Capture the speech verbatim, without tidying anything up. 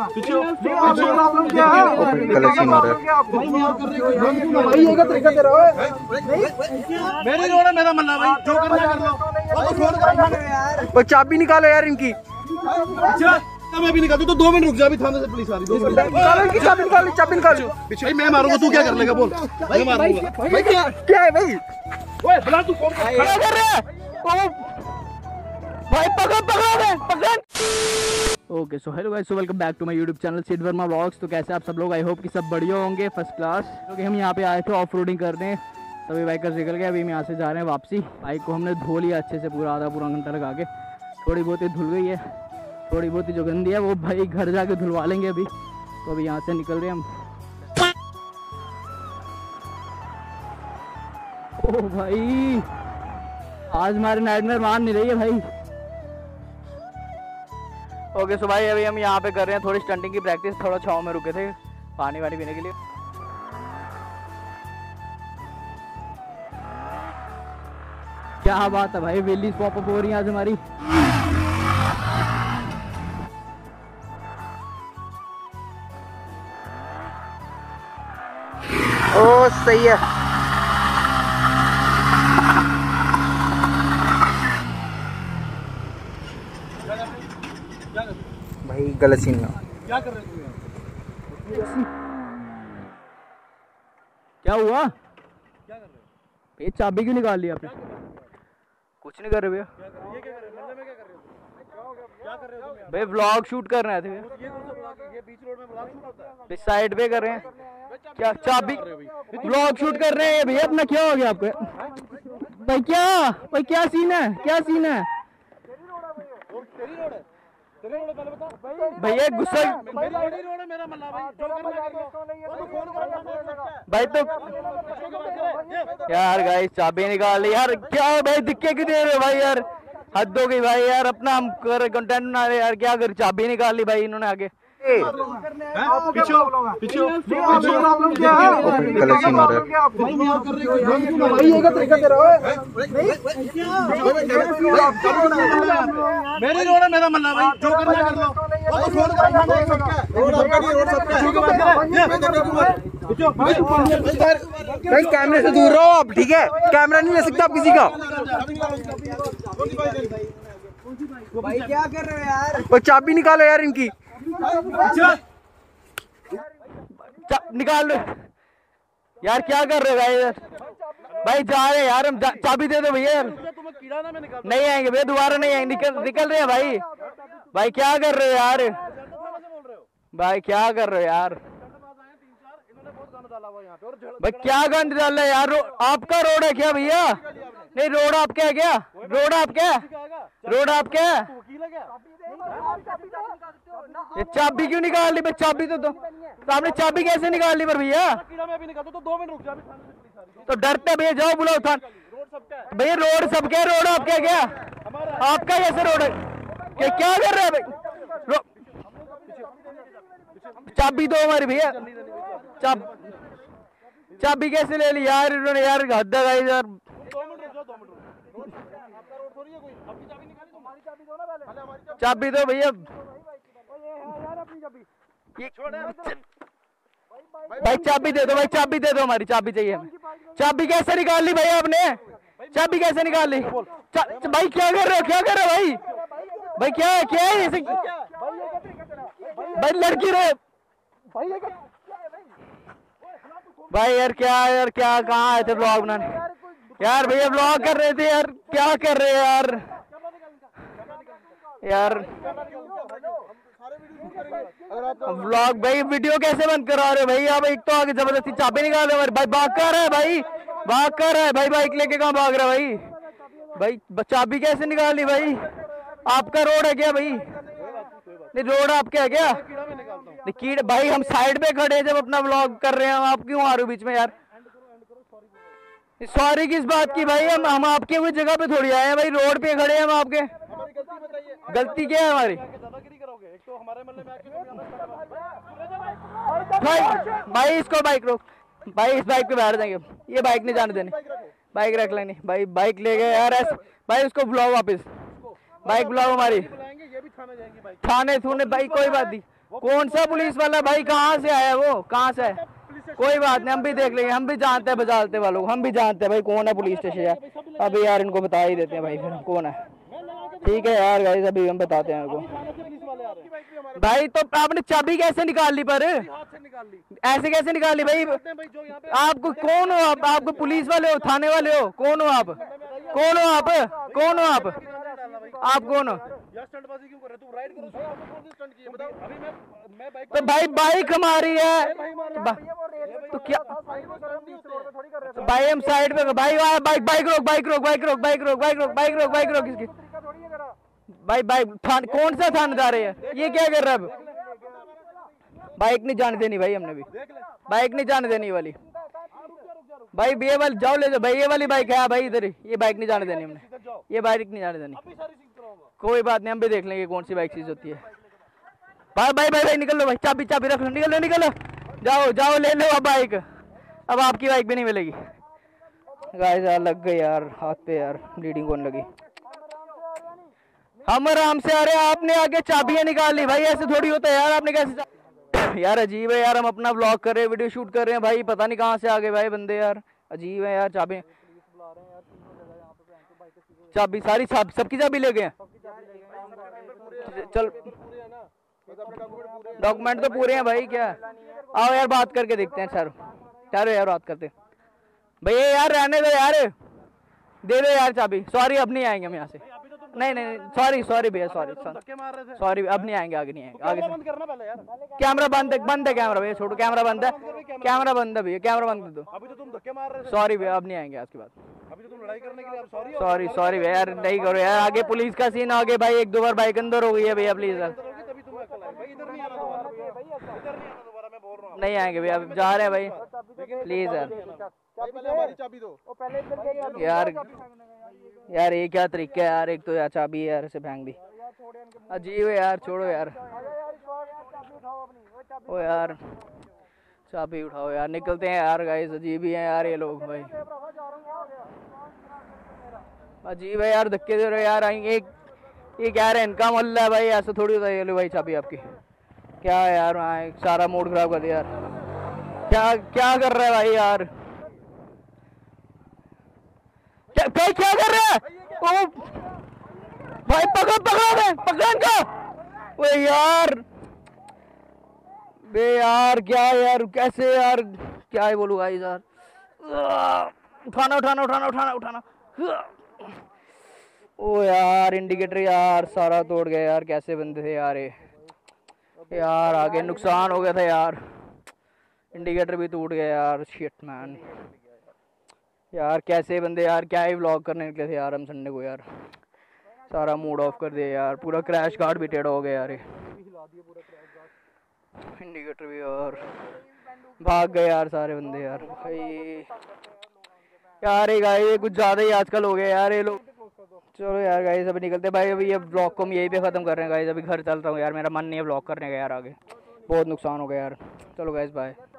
पीछे गलत सीन हो रहा है। मेरी रोड है, मेरा मल्ला भाई, जो करना कर लो। चाबी निकालो यार इनकी। मैं भी निकालती तो दो मिनट रुक जा, अभी थाने से पुलिस आ रही। दो मिनट चाबी निकालो, चाबी निकालो। भाई मैं मारूंगा, तू क्या कर लेगा बोल? मैं मारूंगा भाई। क्या क्या है भाई? ओए बुला, तू कौन खड़ा कर रहा है? भाई पकड़ पकड़ पकड़। Okay so hello guys, so welcome back to my YouTube channel Sid Verma vlogs. तो कैसे आप सब लोग? आई होप कि सब बढ़िया होंगे, फर्स्ट क्लास। क्योंकि हम यहाँ पे आए थे ऑफ रोडिंग करने, सभी बाइकर्स निकल गए। अभी हम यहाँ से जा रहे हैं वापसी। बाइक को हमने धो लिया अच्छे से, पूरा आधा पूरा घंटा लगा के। थोड़ी बहुत ही धुल गई है, थोड़ी बहुत ही जो गंदी है वो भाई घर जाके धुलवा लेंगे अभी। तो अभी यहाँ से निकल रहे हैं हम। ओ भाई आज हमारे नाइटमेयर मान नहीं रही है भाई। ओके सो भाई अभी हम यहाँ पे कर रहे हैं थोड़ी स्टंटिंग की प्रैक्टिस। थोड़ा छाँव में रुके थे पानी वानी पीने के लिए। क्या बात है भाई, वेलीज पॉप अप हो रही है आज हमारी। ओ सही है भाई, गलत सीन में। क्या कर रहे हो? क्या हुआ? क्या कर रहे हो? ये चाबी क्यों निकाल लिया आपने? कुछ नहीं कर रहे भैया। ये क्या कर रहे हो? में क्या कर रहे हो? क्या हो गया? क्या कर रहे हो तुम? भाई व्लॉग शूट कर रहे थे। ये कौन सा व्लॉग? ये बीच रोड में व्लॉग शूट होता है? साइड पे कर रहे हैं क्या? चाबी व्लॉग शूट कर रहे हैं भैया अपना। क्या हो गया आपको भाई? क्या भाई क्या सीन है? क्या सीन है भैया? गुस्सा भाई तो यार गाइस चाबी निकाल ली यार। क्या भाई दिक्कत क्यों दे रहे हो भाई? यार हद हो गई भाई यार, अपना हम कर कंटेंट बना रहे यार। क्या कर, चाबी निकाल ली भाई इन्होंने आगे। पीछे पीछे गलत सीन हो रहा है। मेरी रोड है, मेरा मल्ला भाई, जो करना कर लो। भाई कैमरे से दूर रहो आप, ठीक है? कैमरा नहीं ले सकता आप किसी का। भाई क्या कर रहे हो यार? वो चाबी निकालो यार इनकी। निकाल लो यार, क्या कर रहे हो भाई? यार भाई जा रहे हैं यार हम, चाबी दे दो भैया यार। नहीं आएंगे भैया, दोबारा नहीं आएंगे। निकल निकल रहे हैं भाई। भाई क्या कर रहे हो यार? भाई क्या कर रहे हो यार? भाई क्या गंद डाल रहा है यार? आपका रोड है क्या भैया? नहीं रोड आपका है क्या? रोड आपका है? रोड आपका है? ये चाबी क्यों निकाल ली भाई? चाबी तो दो। आपने चाबी कैसे निकाल ली पर भैया? तो डरते भैया, जाओ बुलाओ थान। भैया रोड सबके है, रोड आपका है क्या? आपका कैसे रोड है? क्या क्या कर रहे हैं भाई? चाबी दो हमारी भैया। चाब चाबी कैसे ले ली यार इन्होंने? यार हद है भाई यार। चाबी दो भैया। भाई चाबी दे दो भाई, चाबी दे दो, हमारी चाबी चाहिए हमें। चाबी कैसे निकाल ली भाई आपने? चाबी कैसे निकाल ली? भाई क्या कर रहे हो? क्या कर रहे हो भाई? भाई क्या है? क्या है ऐसे? भाई लड़की रहे भाई यार। क्या यार, क्या कहाँ आए थे ब्लॉग बनाने यार? भैया ब्लॉग कर रहे थे यार, क्या कर रहे हैं यार? यार व्लॉग भाई, वीडियो कैसे बंद करा रहे हो भाई आप? एक तो आगे जबरदस्ती चाबी निकाल रहे भाई। भाग कर रहा है भाई, भाग कर रहा है भाई। बाइक लेके कहाँ भाग रहा है भाई? भाई चाबी कैसे निकाल ली भाई? आपका रोड है क्या भाई? नहीं रोड आपके है क्या? नहीं कीड़ भाई, हम साइड पे खड़े हैं जब अपना व्लॉग कर रहे हैं, आप क्यों आ रहे हो बीच में यार? सॉरी किस बात की भाई? हम हम आपके हुई जगह पे थोड़ी आए हैं भाई, रोड पे खड़े हैं हम आपके। गलती क्या है हमारी भाई? भाई इसको बाइक रोक भाई, इस बाइक पे बैठ जाएंगे। ये बाइक नहीं जाने देनी, बाइक रख लेनी भाई। बाइक ले गए यार ऐसे भाई, उसको बुलाओ वापस। बाइक बुलाओ हमारी। थाने थूने भाई, कोई बात नहीं। कौन सा पुलिस वाला भाई? कहाँ से आया वो? कहाँ से है? कोई बात नहीं, हम भी देख लेंगे। हम भी जानते हैं बजालते वालों, हम भी जानते हैं भाई कौन है पुलिस स्टेशन है। अभी यार इनको बता ही देते हैं भाई फिर कौन है। ठीक है यार गाइस, अभी हम बताते हैं इनको। भाई तो आपने चाबी कैसे निकाल ली? पर ऐसे कैसे निकाल ली भाई? आपको कौन हो आप? आपको पुलिस वाले हो, थाने वाले हो? कौन हो आप? कौन हो आप? कौन हो आप? आप कौन हो? तो भाई बाइक हमारी है तो क्या भाई? हम साइड पे भाई बाइक बाइक रोक बाइक रोक बाइक रोक बाइक रोक बाइक रोक बाइक रोक बाइक रोक किसकी भाई? बाइक कौन सा थानेदार है ये? क्या कर रहा है? बाइक नहीं जाने देनी भाई, हमने भी बाइक नहीं जाने देनी वाली भाई। ये वाली जाओ ले जाओ भाई, ये वाली बाइक है भाई इधर। ये बाइक नहीं जाने देनी हमने, ये बाइक नहीं जाने देनी। कोई बात नहीं, हम भी देख लेंगे कौन सी बाइक चीज होती है। भाई भाई भाई भाई निकल लो भाई, चाबी चाबी रख लो, निकलो निकलो, जाओ जाओ ले लो अब बाइक। अब आपकी बाइक भी नहीं मिलेगी। गाइस यार लग गई यार हाथ पे यार, ब्लीडिंग होने लगी। हम आराम से आ रहे हैं, आपने आगे चाबियां निकाल ली भाई। ऐसे थोड़ी होता है यार, आपने कैसे? यार अजीब है यार, हम अपना व्लॉग कर रहे हैं, वीडियो शूट कर रहे हैं भाई, पता नहीं कहाँ से आ गए भाई बंदे यार। अजीब है यार, चाबी चाबी सारी सब सबकी चाबी ले गए हैं। चल डॉक्यूमेंट तो पूरे हैं भाई। क्या आओ यार बात करके देखते हैं सर। ठहरो यार बात करते भैया यार, रहने दो यार, दे दो यार चाबी। सॉरी अब नहीं आएंगे हम यहाँ से। नहीं नहीं सॉरी सॉरी भैया, सॉरी सॉरी, अब नहीं आएंगे, आगे नहीं आएंगे। आगे बंद करना पहले यार, कैमरा बंद है, बंद है कैमरा भैया, छोड़ो कैमरा बंद है, कैमरा बंद है भैया, कैमरा बंद कर दो। अभी तो तुम धक्के मार रहे थे। सॉरी भैया अब नहीं आएंगे आज के बाद। अभी तो तुम लड़ाई करने के लिए सॉरी सॉरी सॉरी भैया यार, नहीं करो यार, आगे पुलिस का सीन आगे भाई। एक दो बार बाइक अंदर हो गई है भैया, प्लीज यार नहीं आएंगे भैया, जा रहे हैं भाई प्लीज यार। यार यार ये क्या तरीका है यार? एक तो यार चाबी यार से फेंक दी, अजीब है यार, छोड़ो यार। ओ यार चाबी उठाओ यार, निकलते हैं यार गाइस। अजीब ही है यार ये लोग भाई, अजीब है यार, धक्के दे रहे यार। एक ये कह रहे हैं इनका मोहल्ला है भाई, ऐसा थोड़ी होता है। ये लो भाई चाबी आपकी। क्या है यार, वहाँ सारा मूड खराब कर दिया यार। क्या क्या कर रहा है भाई यार? क्या क्या, क्या कर रहा है? ओ भाई पकड़ पकड़ पकड़ इनको। वो यार बे यार क्या यार, कैसे यार, क्या है बोलूँ भाई यार। उठाना उठाना उठाना उठाना उठाना। ओ यार इंडिकेटर यार सारा तोड़ गया यार, कैसे बंदे थे यार ये यार, आगे नुकसान हो गया था यार, इंडिकेटर भी टूट गया यार। शिट मैन यार, कैसे बंदे यार, क्या ही व्लॉग करने निकले थे यार हम संडे को यार। सारा मूड ऑफ कर दिया यार, पूरा क्रैश गार्ड भी टेढ़ा हो गया यार, इंडिकेटर भी यार, भाग गए यार सारे बंदे यार भाई यार। ये गाइस कुछ ज़्यादा ही आजकल हो गया यार ये लोग। चलो यार गाइस अभी निकलते भाई, अभी ये ब्लॉग को हम यहीं पे ख़त्म कर रहे हैं गाइस। अभी घर चलता हूँ यार, मेरा मन नहीं है ब्लॉग करने का यार, आगे बहुत नुकसान हो गया यार। चलो गाइस बाय।